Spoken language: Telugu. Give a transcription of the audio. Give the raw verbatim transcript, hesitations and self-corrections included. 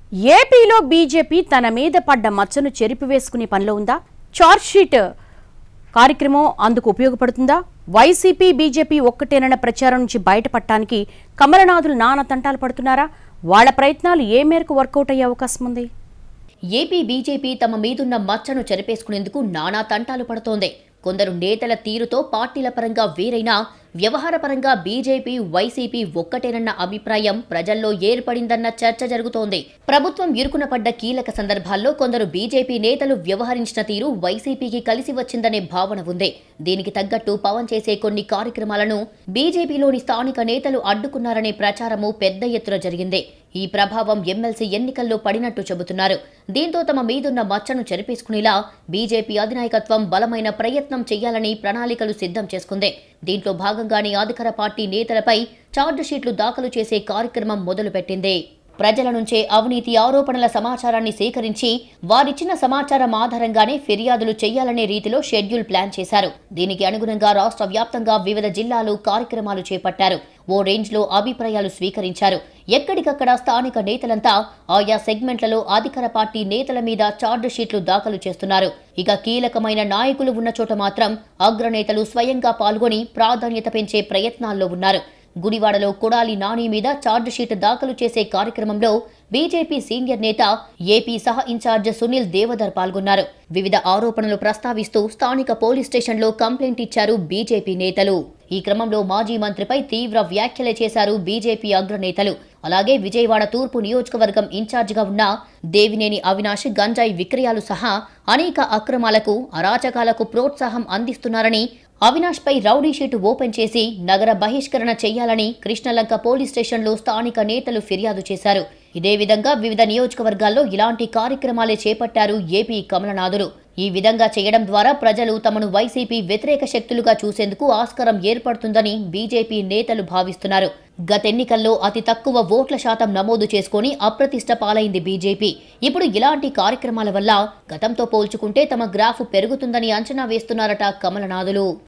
ఏపీలో బీజేపీ తన మీద పడ్డ మచ్చను చెరిపివేసుకునే పనిలో ఉందా? చార్జ్ షీట్ కార్యక్రమం అందుకు ఉపయోగపడుతుందా? వైసీపీ బీజేపీ ఒక్కటేనన్న ప్రచారం నుంచి బయటపడటానికి కమలనాథులు నానా తంటాలు పడుతున్నారా? వాళ్ళ ప్రయత్నాలు ఏ మేరకు వర్కౌట్ అయ్యే అవకాశం ఉంది? ఏపీ బీజేపీ తమ మీదున్న మచ్చను చెరిపేసుకునేందుకు నానా తంటాలు పడుతోంది. కొందరు నేతల తీరుతో పార్టీల పరంగా వేరైనా వ్యవహారపరంగా బీజేపీ వైసీపీ ఒక్కటేనన్న అభిప్రాయం ప్రజల్లో ఏర్పడిందన్న చర్చ జరుగుతోంది. ప్రభుత్వం ఇరుకున పడ్డ కీలక సందర్భాల్లో కొందరు బీజేపీ నేతలు వ్యవహరించిన తీరు వైసీపీకి కలిసి వచ్చిందనే భావన ఉంది. దీనికి తగ్గట్టు పవన్ చేసే కొన్ని కార్యక్రమాలను బీజేపీలోని స్థానిక నేతలు అడ్డుకున్నారనే ప్రచారము పెద్ద ఎత్తున జరిగింది. ఈ ప్రభావం ఎమ్మెల్సీ ఎన్నికల్లో పడినట్టు చెబుతున్నారు. దీంతో తమ మీదున్న మచ్చను చెరిపేసుకునేలా బీజేపీ అధినాయకత్వం బలమైన ప్రయత్నం చేయాలని ప్రణాళికలు సిద్ధం చేసుకుంది. దీంట్లో భాగంగానే అధికార పార్టీ నేతలపై ఛార్జ్ షీట్లు దాఖలు చేసే కార్యక్రమం మొదలుపెట్టింది. ప్రజల నుంచే అవినీతి ఆరోపణల సమాచారాన్ని సేకరించి వారిచ్చిన సమాచారం ఆధారంగానే ఫిర్యాదులు చేయాలనే రీతిలో షెడ్యూల్ ప్లాన్ చేశారు. దీనికి అనుగుణంగా రాష్ట్ర వ్యాప్తంగా వివిధ జిల్లాలు కార్యక్రమాలు చేపట్టారు. ఓ రేంజ్ లో అభిప్రాయాలు స్వీకరించారు. ఎక్కడికక్కడ స్థానిక నేతలంతా ఆయా సెగ్మెంట్లలో అధికార పార్టీ నేతల మీద ఛార్జ్ షీట్లు దాఖలు చేస్తున్నారు. ఇక కీలకమైన నాయకులు ఉన్న చోట మాత్రం అగ్రనేతలు స్వయంగా పాల్గొని ప్రాధాన్యత పెంచే ప్రయత్నాల్లో ఉన్నారు. గుడివాడలో కొడాలి నాని మీద ఛార్జ్ షీట్ దాఖలు చేసే కార్యక్రమంలో బీజేపీ సీనియర్ నేత ఏపీ సహ ఇన్ఛార్జ్ సునీల్ దేవధర్ పాల్గొన్నారు. వివిధ ఆరోపణలు ప్రస్తావిస్తూ స్థానిక పోలీస్ స్టేషన్లో కంప్లైంట్ ఇచ్చారు బీజేపీ నేతలు. ఈ క్రమంలో మాజీ మంత్రిపై తీవ్ర వ్యాఖ్యలు చేశారు బీజేపీ అగ్రనేతలు. అలాగే విజయవాడ తూర్పు నియోజకవర్గం ఇన్ఛార్జిగా ఉన్న దేవినేని అవినాష్ గంజాయి విక్రయాలు సహా అనేక అక్రమాలకు అరాచకాలకు ప్రోత్సాహం అందిస్తున్నారని, అవినాష్ పై రౌడీ షీటు ఓపెన్ చేసి నగర బహిష్కరణ చేయాలని కృష్ణలంక పోలీస్ స్టేషన్లో స్థానిక నేతలు ఫిర్యాదు చేశారు. ఇదే విధంగా వివిధ నియోజకవర్గాల్లో ఇలాంటి కార్యక్రమాలే చేపట్టారు ఏపీ కమలనాథులు. ఈ విధంగా చేయడం ద్వారా ప్రజలు తమను వైసీపీ వ్యతిరేక శక్తులుగా చూసేందుకు ఆస్కారం ఏర్పడుతుందని బీజేపీ నేతలు భావిస్తున్నారు. గతెన్నికల్లో అతి తక్కువ ఓట్ల శాతం నమోదు చేసుకుని అప్రతిష్ట పాలైంది బీజేపీ. ఇప్పుడు ఇలాంటి కార్యక్రమాల వల్ల గతంతో పోల్చుకుంటే తమ గ్రాఫ్ పెరుగుతుందని అంచనా వేస్తున్నారట కమలనాథులు.